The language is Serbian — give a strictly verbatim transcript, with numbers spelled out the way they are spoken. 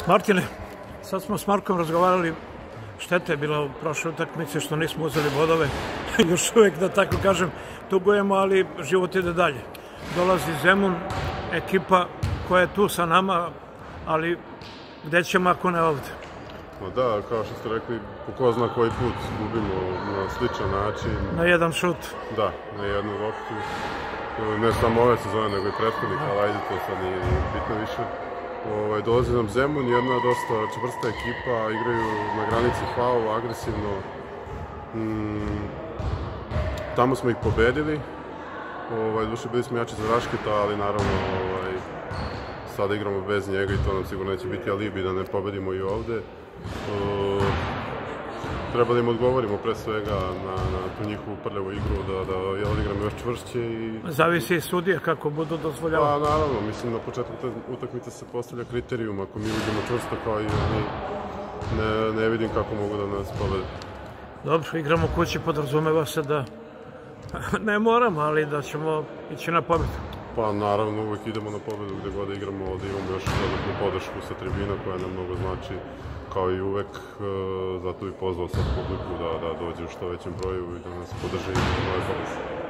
Martine, sad smo s Markom razgovarali, šteta je bila u prošloj utakmici što nismo uzeli bodove, još uvek da tako kažem, tugujemo, ali život ide dalje. Dolazi Zemun, ekipa koja je tu sa nama, ali gde ćemo ako ne ovde? Da, kao što ste rekli, po ko zna koji put gubimo na sličan način. Na jedan šut. Da, na jednu loptu. Ne samo ove sezone, nego i prethodnih, ali ajde, to sad nije bitno više. Dolazi nam Zemun, jedna dosta čvrsta ekipa, igraju na granici faula, agresivno. Tamo smo ih pobedili. Duše bili smo jači za Rašketa, ali naravno sada igramo bez njega i to nam sigurno neće biti alibi da ne pobedimo i ovde. Treba da im odgovorimo pre svega na tu njihovu prljavu igru, da odigramo još čvršće i... Zavisi i sudija kako budu dozvoljavati. Pa naravno, mislim na početku utakmice se postavlja kriterijum, ako mi uđemo čvrsto kao i oni, ne vidim kako mogu da nas pobede. Dobro, igramo kući, podrazumeva se da ne moramo, ali da ćemo ići na pobedu. Pa naravno, uvek idemo na pobedu gde god da igramo, da imamo još dodatnu podršku sa tribina koja nam mnogo znači, kao i uvek, zato bih pozvao sad publiku da dođe u što većem broju i da nas podrže i nove pobede.